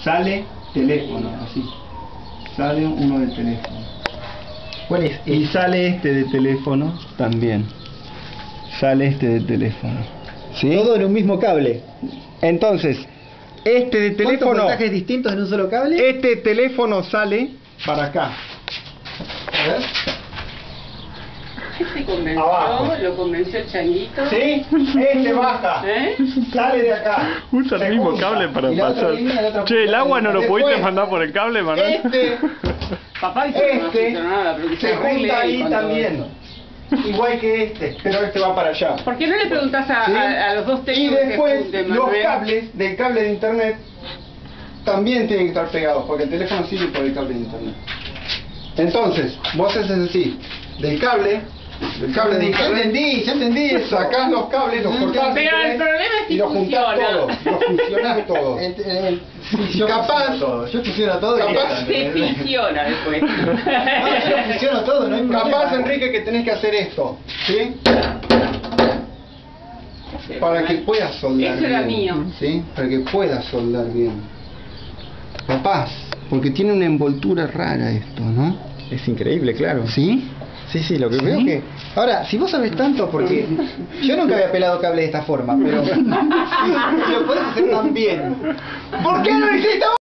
sale teléfono, así. Sale uno de teléfono. ¿Cuál es? Y sale este de teléfono también. Sale este de teléfono. ¿Sí? Todo en un mismo cable. Entonces, este de ¿Cuántos teléfono, voltajes distintos en un solo cable? este teléfono sale para acá. A ver. Este convenció, Abajo. lo convenció el changuito. ¿Sí? Este baja. Sale de acá. Usa el Se mismo junta. cable para Y la otra pasar. línea, la otra Che, el agua no lo Después, pudiste mandar por el cable, Manuel. Este, Papá dice que no funciona nada, pero que se arregle junta ahí cuando- también. Igual que este, pero este va para allá. ¿Por qué no le preguntás a, ¿Sí? a los dos Y técnicos que después junten, los Manuel? cables del cable de internet también tienen que estar pegados, porque el teléfono sirve por el cable de internet. Entonces, vos haces así, del cable de internet, Ya entendí eso. sacás los cables, los cortás Pero si el querés, problema es si y los juntás funciona. todos, los fusionás todos. Yo Capaz- fusiono todo. Yo fusiono todo. Capaz- Se fisiona después. No, yo fusiono todo, no hay problema. Capaz, Enrique, que tenés que hacer esto, ¿sí? Para que puedas soldar Eso era bien, mío. ¿sí? Para que puedas soldar bien. Capaz, porque tiene una envoltura rara esto, ¿no? Es increíble, claro. ¿Sí? Sí, sí, lo que ¿Sí? veo que... Ahora, si vos sabés tanto, porque yo nunca había pelado cable de esta forma, pero si lo podés hacer tan bien, ¿por qué no lo hiciste vos?